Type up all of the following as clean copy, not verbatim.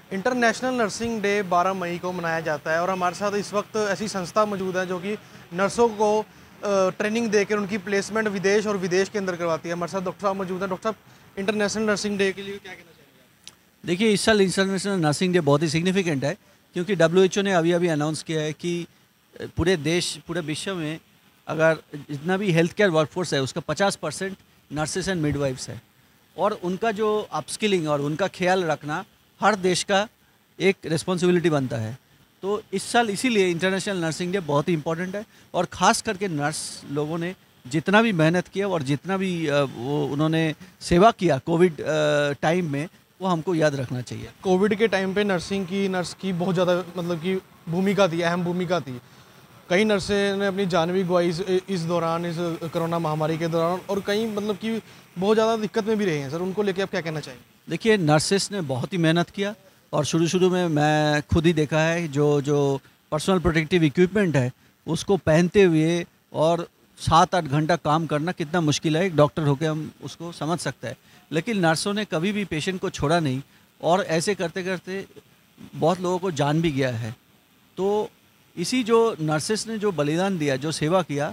International nursing day 12 मई को मनाया जाता है और हमारे साथ इस वक्त ऐसी संस्था मौजूद है जो कि नर्सों को ट्रेनिंग देकर उनकी प्लेसमेंट विदेश और विदेश के अंदर करवाती है। हमारे साथ डॉक्टर साहब मौजूद हैं। डॉक्टर साहब, इंटरनेशनल नर्सिंग डे के लिए क्या कहना चाहेंगे? देखिए, इस साल इंटरनेशनल नर्सिंग डे बहुत ही सिग्निफिकेंट है, क्योंकि WHO ने अभी अनाउंस किया है कि पूरे विश्व में अगर जितना भी हेल्थ केयर वर्कफोर्स है उसका 50% नर्सेस एंड मिडवाइफ्स है, और उनका जो अपस्किलिंग और उनका ख्याल रखना हर देश का एक रिस्पॉन्सिबिलिटी बनता है। तो इस साल इसीलिए इंटरनेशनल नर्सिंग डे बहुत ही इंपॉर्टेंट है, और ख़ास करके नर्स लोगों ने जितना भी मेहनत किया और जितना भी वो उन्होंने सेवा किया कोविड टाइम में, वो हमको याद रखना चाहिए। कोविड के टाइम पे नर्स की बहुत ज़्यादा मतलब कि भूमिका थी, अहम भूमिका थी। कई नर्सें ने अपनी जान भी गंवाई इस दौरान, इस कोरोना महामारी के दौरान, और कई मतलब कि बहुत ज़्यादा दिक्कत में भी रहे हैं। सर, उनको लेके आप क्या कहना चाहेंगे? देखिए, नर्सेस ने बहुत ही मेहनत किया, और शुरू में मैं खुद ही देखा है जो पर्सनल प्रोटेक्टिव इक्विपमेंट है उसको पहनते हुए और 7-8 घंटा काम करना कितना मुश्किल है। एक डॉक्टर होकर हम उसको समझ सकते हैं, लेकिन नर्सों ने कभी भी पेशेंट को छोड़ा नहीं, और ऐसे करते करते बहुत लोगों को जान भी गया है। तो इसी जो नर्सेस ने जो बलिदान दिया, जो सेवा किया,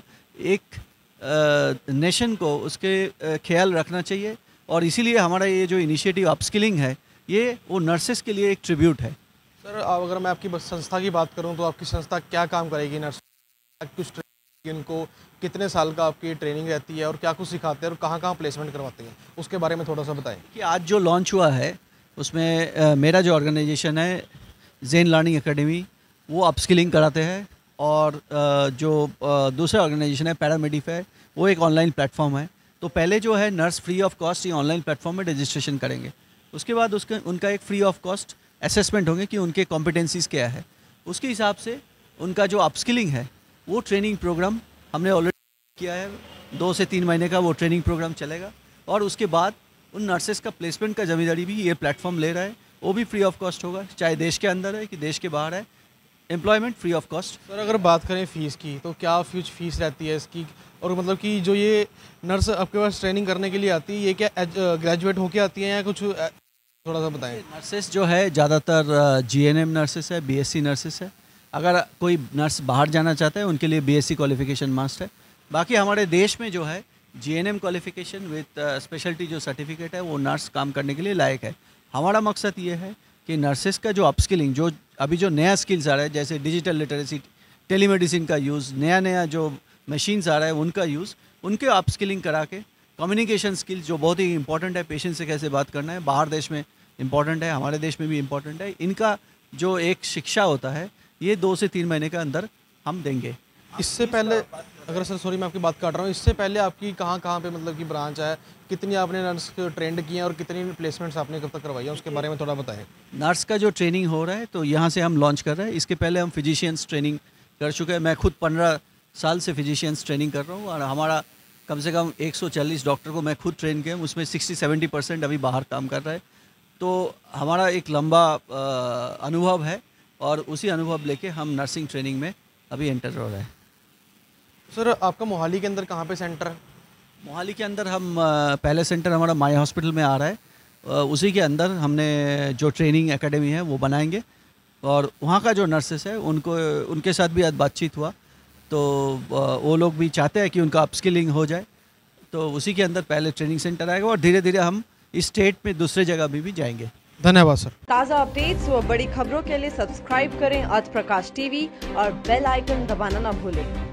एक नेशन को उसके ख्याल रखना चाहिए, और इसीलिए हमारा ये जो इनिशिएटिव अपस्किलिंग है, ये वो नर्सेस के लिए एक ट्रिब्यूट है। सर, अगर मैं आपकी संस्था की बात करूं तो आपकी संस्था क्या काम करेगी? नर्स कुछ ट्रेनिंग, उनको कितने साल का आपकी ट्रेनिंग रहती है और क्या कुछ सिखाते हैं और कहाँ प्लेसमेंट करवाते हैं, उसके बारे में थोड़ा सा बताएं। कि आज जो लॉन्च हुआ है उसमें मेरा जो ऑर्गेनाइजेशन है ज़ेन लर्निंग एकेडमी, वो अपस्किलिंग कराते हैं, और जो दूसरा ऑर्गेनाइजेशन है पैरामेडिफ है, वो एक ऑनलाइन प्लेटफॉर्म है। तो पहले जो है नर्स फ्री ऑफ कॉस्ट ये ऑनलाइन प्लेटफॉर्म में रजिस्ट्रेशन करेंगे, उसके बाद उनका एक फ्री ऑफ कॉस्ट असेसमेंट होंगे कि उनके कॉम्पिटेंसीज़ क्या है। उसके हिसाब से उनका जो अपस्किलिंग है वो ट्रेनिंग प्रोग्राम हमने ऑलरेडी किया है। 2 से 3 महीने का वो ट्रेनिंग प्रोग्राम चलेगा, और उसके बाद उन नर्सेस का प्लेसमेंट का जिम्मेदारी भी ये प्लेटफॉर्म ले रहा है। वो भी फ्री ऑफ कॉस्ट होगा, चाहे देश के अंदर है कि देश के बाहर है, employment free of cost. Sir, अगर बात करें फ़ीस की, तो क्या फीस रहती है इसकी? और मतलब कि जो ये नर्स आपके पास ट्रेनिंग करने के लिए आती है, ये क्या ग्रेजुएट होके आती है या कुछ थोड़ा सा बताएं। नर्सेस जो है ज़्यादातर GNM नर्सेस है, BSc नर्सेस है। अगर कोई नर्स बाहर जाना चाहता है उनके लिए BSc क्वालिफिकेशन मस्ट है। बाकी हमारे देश में जो है GNM क्वालिफिकेशन विद स्पेशलिटी जो सर्टिफिकेट है, वो नर्स काम करने के लिए लायक है। हमारा मकसद ये है कि नर्सेस का जो अपस्किलिंग, जो अभी जो नया स्किल्स आ रहा है, जैसे डिजिटल लिटरेसी, टेलीमेडिसिन का यूज़, नया जो मशीन्स आ रहा है उनका यूज़, उनके अपस्किलिंग करा के, कम्युनिकेशन स्किल्स जो बहुत ही इंपॉर्टेंट है, पेशेंट से कैसे बात करना है, बाहर देश में इम्पॉर्टेंट है, हमारे देश में भी इम्पॉर्टेंट है, इनका जो एक शिक्षा होता है ये 2 से 3 महीने के अंदर हम देंगे। इससे पहले, अगर सर सॉरी मैं आपकी बात काट रहा हूँ, इससे पहले आपकी कहाँ पे मतलब कि ब्रांच है, कितनी आपने नर्स ट्रेंड किए हैं और कितनी प्लेसमेंट्स आपने कब तक करवाई है, उसके बारे में थोड़ा बताएं। नर्स का जो ट्रेनिंग हो रहा है तो यहाँ से हम लॉन्च कर रहे हैं। इसके पहले हम फिजिशियंस ट्रेनिंग कर चुके हैं। मैं खुद 15 साल से फिजिशियंस ट्रेनिंग कर रहा हूँ, और हमारा कम से कम 140 डॉक्टर को मैं खुद ट्रेन किया, उसमें 60-70% अभी बाहर काम कर रहा है। तो हमारा एक लंबा अनुभव है, और उसी अनुभव लेके हम नर्सिंग ट्रेनिंग में अभी एंटर हो रहे हैं। सर, आपका मोहाली के अंदर कहाँ पे सेंटर है? मोहाली के अंदर हम पहले सेंटर हमारा माई हॉस्पिटल में आ रहा है, उसी के अंदर हमने जो ट्रेनिंग एकेडमी है वो बनाएंगे, और वहाँ का जो नर्सेस है उनके साथ भी आज बातचीत हुआ, तो वो लोग भी चाहते हैं कि उनका अपस्किलिंग हो जाए। तो उसी के अंदर पहले ट्रेनिंग सेंटर आएगा, और धीरे धीरे हम इस स्टेट में दूसरे जगह भी जाएंगे। धन्यवाद सर। ताज़ा अपडेट्स व बड़ी खबरों के लिए सब्सक्राइब करें आज प्रकाश टीवी और बेल आइकन दबाना ना भूलें।